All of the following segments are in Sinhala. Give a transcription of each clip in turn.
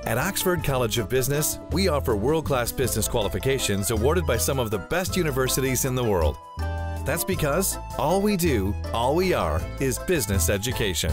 At Oxford College of Business, we offer world-class business qualifications awarded by some of the best universities in the world. That's because all we do, all we are, is business education.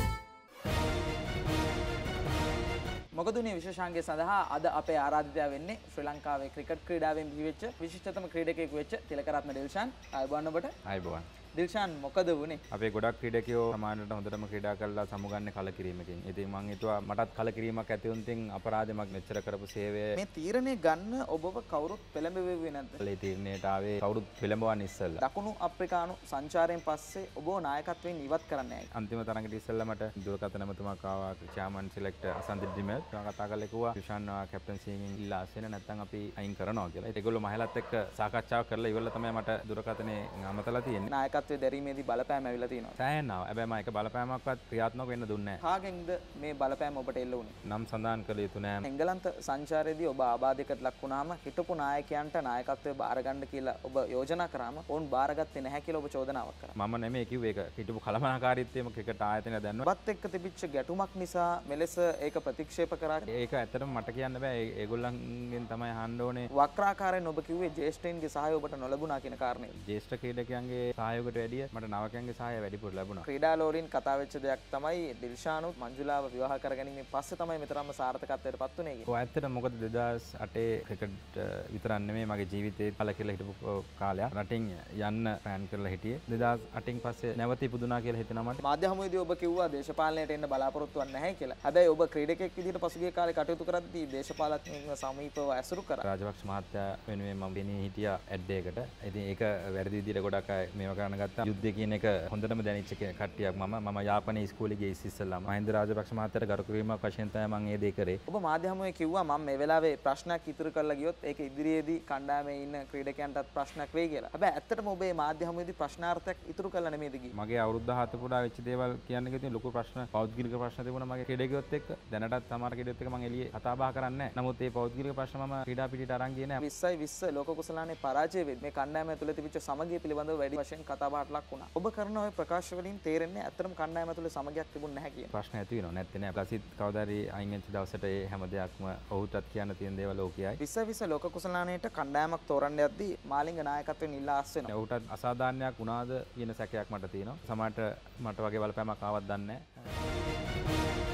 මොකදුනේ විශේෂාංගය සඳහා අද අපේ ආරාධිතයා වෙන්නේ ශ්‍රී ලංකාවේ ක්‍රිකට් ක්‍රීඩාවෙන් බිහිවෙච්ච විශිෂ්ටතම ක්‍රීඩකයෙකු වෙච්ච තිලකරත්න ඩිල්ෂාන්. ආයුබෝවන් ඔබට. ආයුබෝවන්. ඩිල්ෂාන් මොකද වුනේ? අපේ ගොඩක් ක්‍රීඩකයෝ සමානට හොඳටම ක්‍රීඩා කරලා සමුගන්නේ කලකිරීමකින්. ඉතින් මම හිතුවා මටත් කලකිරීමක් ඇති වුණ තින් අපරාධයක් මෙච්චර කරපු සේවය මේ තීරණය ගන්න ඔබව කවුරුත් පෙළඹෙන්නේ නැද්ද? ඒ තීරණයට ආවේ කවුරුත් පෙළඹවන්න ඉස්සෙල්ලා. දකුණු අප්‍රිකානු සංචාරයෙන් පස්සේ ඔබව නායකත්වයෙන් ඉවත් කරන්න ඇයි? අන්තිම තරඟට ඉස්සෙල්ලා මට දුරකථන ඇමතුමක් ආවා චෙයාමන් සිලෙක්ට් අසන්ත ඩිමෙල්. මම කතා කරලා කිව්වා ඩිල්ෂාන් කැප්ටන්සියෙන් ඉල්ලා අස්සෙන නැත්නම් අපි අයින් කරනවා කියලා. ඒගොල්ලෝ මහලත් එක්ක සාකච්ඡාවක් කරලා ඉවරලා තමයි මට දුරකථනේ අමතලා තියෙන්නේ. නායකත්වයේ දැරීමේදී බලපෑම ඇවිල්ලා තියෙනවා. සෑහෙන ආවා. හැබැයි මම ඒක බලපෑමක්වත් ක්‍රියාත්මක වෙන්න දුන්නේ නැහැ. කාගෙන්ද මේ බලපෑම ඔබට එල්ල වුනේ? නම් සඳහන් කළ යුතු නෑ. එංගලන්ත සංචාරයේදී ඔබ ආබාධයකට ලක් වුණාම හිටපු නායකයන්ට නායකත්වය බාර ගන්න කියලා ඔබ යෝජනා කරාම ඔවුන් බාරගත්තේ නැහැ කියලා ඔබ චෝදනාවක් කරා. මම නෙමෙයි කිව්වේ ඒක. හිටපු කලමනාකාරීත්වයම ක්‍රිකට් ආයතනය දැන්නවා. ඔබත් එක්ක තිබිච්ච ගැටුමක් නිසා මෙලෙස ඒක ප්‍රතික්ෂේප කරා. ඒක ඇත්තටම මට කියන්න බෑ. ඒගොල්ලන්ගෙන් තමයි අහන්න ඕනේ. වක්‍රාකාරයෙන් ඔබ කිව්වේ ජ්‍යෙෂ්ඨයින්ගේ සහාය ඔබට නොලැබුණා කියන කාරණේ. ජ්‍යෙෂ්ඨ ක්‍රීඩකයන්ගේ සහයෝගයට වැඩිය මට නවකයන්ගේ සහාය වැඩිපුර ලැබුණා. ක්‍රීඩා ලෝරීන් කතා වෙච්ච දෙයක් තමයි ඩිල්ෂානුත් මංජුලාව විවාහ කරගැනීමෙන් පස්සේ තමයි මෙතරම්ම සාර්ථකත්වයට පත් වුනේ කියලා. ඔව් ඇත්තට මොකද 2008 ක්‍රිකට් විතරක් නෙමෙයි මගේ ජීවිතේ පළ කියලා හිටපු කාලයක්. රටින් යන්න ප්ලෑන් කරලා හිටියේ. 2008න් පස්සේ නැවත ඉපදුනා කියලා හිතනවා මට. මාධ්‍ය හමුවේදී ඔබ කිව්වා දේශපාලනයට එන්න බලාපොරොත්තු වෙන්නේ නැහැ කියලා. හැබැයි ඔබ ක්‍රීඩකයෙක් විදිහට පසුගිය කාලේ කටයුතු කරද්දී දේශපාලනඥයන්ව සමීපව ඇසුරු කරා. රාජපක්ෂ මහත්තයා වෙනුවෙන් මම ගෙනී හිටියා ඇඩ් එකකට. ඉතින් ඒක වැරදි විදිහට ගොඩක් අය මේව කරන්න ගත්තා. යුද්ධය කියන එක හොඳටම දැනෙච්ච කට්ටියක් මම යාපනයේ ඉස්කෝලේ ගියේ ඉස්සෙල්ලාම මහින්ද රාජපක්ෂ මහත්තයාට ගරු කිරීමක් වශයෙන් තමයි මම මේ දේ කරේ. ඔබ මාධ්‍ය හමුවේ කිව්වා මම මේ වෙලාවේ ප්‍රශ්නයක් ඉදිරි කරලා ගියොත් ඒක ඉදිරියේදී කණ්ඩායමේ ඉන්න ක්‍රීඩකයන්ටත් ප්‍රශ්නයක් වෙයි කියලා. හැබැයි ඇත්තටම ඔබ මේ මාධ්‍ය හමුවේදී ප්‍රශ්නාර්ථයක් ඉදිරි කරලා නෙමෙයිද ගියේ? මගේ අවුරුද්ද 7 පුරා වෙච්ච දේවල් කියන්න ගියොත් ලොකු ප්‍රශ්න පෞද්ගලික ප්‍රශ්න තිබුණා මගේ ක්‍රීඩකයොත් එක්ක. දැනටත් සමහර ක්‍රීඩකයොත් එක්ක මම එළියේ කතා බහ කරන්නේ නැහැ. නමුත් මේ පෞද්ගලික ප්‍රශ්න මම ක්‍රීඩා පිටියට අරන් ගියේ නැහැ. 20 ලෝක කුසලානේ පරාජය වෙද්දී මේ කණ්ඩායම ඇතුළේ තිබිච්ච සමගිය පිළිබඳව වැඩි වශයෙන් කතා බහට ලක් වුණා. ඔබ කරන ওই ප්‍රකාශ වලින් තේරෙන්නේ ඇත්තටම කණ්ඩායම ඇතුළේ සමගියක් තිබුණ නැහැ කියන. ප්‍රශ්න ඇති වෙනව නැත්තේ නෑ. ප්‍රසිද්ධ කවදාරි අයින් වෙච්ච දවසට ඒ හැම දෙයක්ම ඔහුටත් කියන්න තියෙන දේවල් ඔහු කියයි. 20 ලෝක කුසලානේට කණ්ඩායමක් තෝරන්න යද්දී මාලිංග නායකත්වයෙන් ඉල්ලා ආස් වෙනවා. ඔහුටත් අසාධාරණයක් වුණාද කියන සැකයක් මට තියෙනවා. සමහරට මට වගේ බලපෑමක් ආවත් දන්නේ නැහැ.